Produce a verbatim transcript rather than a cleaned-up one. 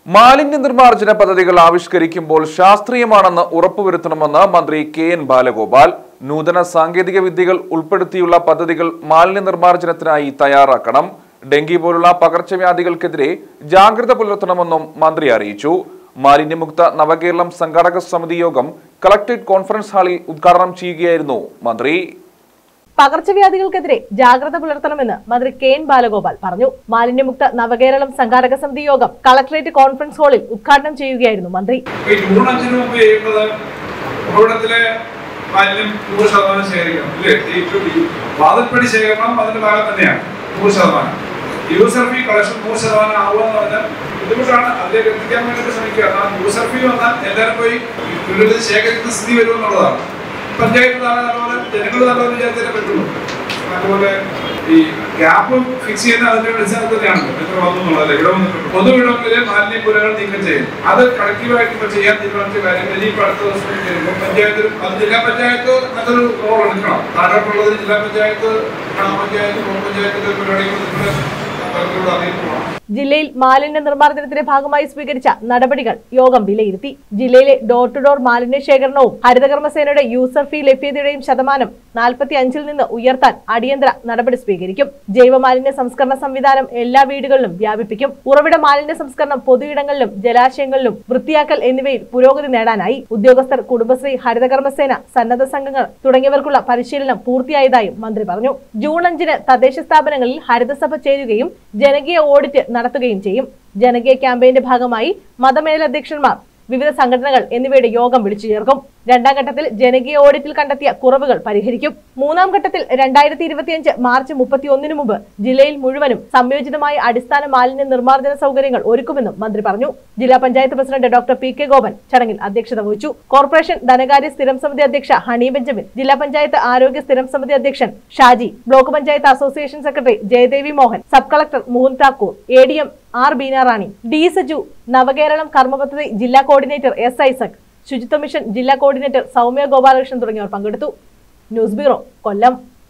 മാലിന്യ നിർമ്മാർജ്ജന പദ്ധതികൾ ആവിഷ്കരിക്കുമ്പോൾ ശാസ്ത്രീയമാണെന്ന് ഉറപ്പുവരുത്തണമെന്ന് മന്ത്രി കെ എൻ ബാലഗോപാൽ. നൂതന സാങ്കേതിക വിദ്യകൾ ഉൾപ്പെടുത്തിയുള്ള പദ്ധതികൾ മാലിന്യ നിർമ്മാർജ്ജനത്തിനായി തയ്യാറാക്കണം. ഡെങ്കി പോലുള്ള പകർച്ചവ്യാധികൾക്കെതിരെ ജാഗ്രത പുലർത്തണമെന്നും മന്ത്രി അറിയിച്ചു. മാലിന്യമുക്ത നവകേരളം സംഘാടക സമിതി യോഗം കളക്ടറേറ്റ് കോൺഫറൻസ് ഹാളിൽ ഉദ്ഘാടനം ചെയ്യുകയായിരുന്നു മന്ത്രി. പകർച്ചവ്യാധികൾക്കെതിരെ ജാഗ്രത പുലർത്തണമെന്ന് മന്ത്രി കെ എൻ ബാലഗോപാൽ പറഞ്ഞു. മാലിന്യമുക്ത നവകേരളം സംഘാടക സമിതി യോഗം കളക്ടറേറ്റ് കോൺഫറൻസ് ഹാളിൽ ഉദ്ഘാടനം ചെയ്യുകയായിരുന്നു മന്ത്രി. മാലിന്യം നൂറ് ശതമാനം ശേഖരിക്കണം അല്ലേ? വാതിൽപ്പടി ശേഖരണം അതിന്റെ ഭാഗം തന്നെയാണ് നൂറ് ശതമാനം. യൂസർ ഫീ കളക്ഷൻ നൂറ് ശതമാനം ആവുക എന്ന് പറഞ്ഞാൽ ബുദ്ധിമുട്ടാണ്. അതിലേക്ക് എത്തിക്കാൻ വേണ്ടിയിട്ട് ശ്രമിക്കുക. കാരണം യൂസർ ഫീ വന്നാൽ എല്ലാവരും പോയി വീടുകളിൽ ശേഖരിക്കുന്ന സ്ഥിതി വരുമെന്നുള്ളതാണ്. പഞ്ചായത്ത് നല്ലപോലെ ജനങ്ങൾ നല്ലപോലെ വിചാരിച്ചാലേ പറ്റുള്ളൂ. അതുപോലെ ഈ ഗ്യാപ്പ് ഫിക്സ് ചെയ്യുന്ന അതിന്റെ അടിസ്ഥാനത്തിൽ തന്നെയാണ് എത്ര വന്നു എന്നുള്ളത്. ഇവിടെ വന്നിട്ടുണ്ട് പൊതുവിടങ്ങളിലെ മാലിന്യ പുരകൾ നീക്കം ചെയ്യും. അത് കളക്റ്റീവായിട്ട് ഇപ്പൊ ചെയ്യാൻ തീരുമാനിച്ച കാര്യം ഇനിയിപ്പോൾ അടുത്ത ദിവസം ചെയ്യുമ്പോൾ പഞ്ചായത്തിലും അത് ജില്ലാ പഞ്ചായത്ത് നല്ലൊരു റോൾ എടുക്കണം. താഴോട്ടുള്ളത് ജില്ലാ പഞ്ചായത്ത്, ഗ്രാമപഞ്ചായത്ത്, ബ്ലോക്ക് പഞ്ചായത്തിന്റെ പരിപാടികൾ ജില്ലയിൽ മാലിന്യ നിർമ്മാർജ്ജനത്തിന്റെ ഭാഗമായി സ്വീകരിച്ച നടപടികൾ യോഗം വിലയിരുത്തി. ജില്ലയിലെ ഡോർ ടു ഡോർ മാലിന്യ ശേഖരണവും ഹരിതകർമ്മസേനയുടെ യൂസർ ഫീ ലഭ്യതയുടെയും ശതമാനം നാൽപ്പത്തി അഞ്ചിൽ നിന്ന് ഉയർത്താൻ അടിയന്തര നടപടി സ്വീകരിക്കും. ജൈവ മാലിന്യ സംസ്കരണ സംവിധാനം എല്ലാ വീടുകളിലും വ്യാപിപ്പിക്കും. ഉറവിട മാലിന്യ സംസ്കരണം പൊതുയിടങ്ങളിലും ജലാശയങ്ങളിലും വൃത്തിയാക്കൽ എന്നിവയിൽ പുരോഗതി നേടാനായി ഉദ്യോഗസ്ഥർ, കുടുംബശ്രീ, ഹരിതകർമ്മസേന, സന്നദ്ധ സംഘങ്ങൾ തുടങ്ങിയവർക്കുള്ള പരിശീലനം പൂർത്തിയായതായും മന്ത്രി പറഞ്ഞു. ജൂൺ അഞ്ചിന് തദ്ദേശ സ്ഥാപനങ്ങളിൽ ഹരിതസഭ ചേരുകയും ജനകീയ ഓഡിറ്റ് നടത്തുകയും ചെയ്യും. ജനകീയ ക്യാമ്പയിന്റെ ഭാഗമായി മതമേലധ്യക്ഷന്മാർ, വിവിധ സംഘടനകൾ എന്നിവയുടെ യോഗം വിളിച്ചു ചേർക്കും. രണ്ടാം ഘട്ടത്തിൽ ജനകീയ ഓഡിറ്റിൽ കണ്ടെത്തിയ കുറവുകൾ പരിഹരിക്കും. മൂന്നാം ഘട്ടത്തിൽ രണ്ടായിരത്തി ഇരുപത്തിയഞ്ച് മാർച്ച് മുപ്പത്തി ഒന്നിന് മുമ്പ് ജില്ലയിൽ മുഴുവനും സംയോജിതമായ അടിസ്ഥാന മാലിന്യ നിർമ്മാർജ്ജന സൗകര്യങ്ങൾ ഒരുക്കുമെന്നും മന്ത്രി പറഞ്ഞു. ജില്ലാ panchayat president doctor P K Gopan ചടങ്ങിൽ അധ്യക്ഷത വഹിച്ചു. കോർപ്പറേഷൻ ധനകാര്യ സ്ഥിരം സമിതി അധ്യക്ഷ ഹണി ബെഞ്ചമിൻ, ജില്ലാ പഞ്ചായത്ത് ആരോഗ്യ സ്ഥിരം സമിതി അധ്യക്ഷൻ Shaji, block panchayat association secretary Jayadevi Mohan, sub collector Mukund Thakur, A D M R Beenarani, D Saju, Navakeralam കർമ്മപദ്ധതി ജില്ലാ കോർഡിനേറ്റർ എസ് ഐസക്, ശുചിത്വ മിഷൻ ജില്ലാ കോർഡിനേറ്റർ സൗമ്യ ഗോപാലകൃഷ്ണൻ തുടങ്ങിയവർ പങ്കെടുത്തു. ന്യൂസ് ബ്യൂറോ, കൊല്ലം.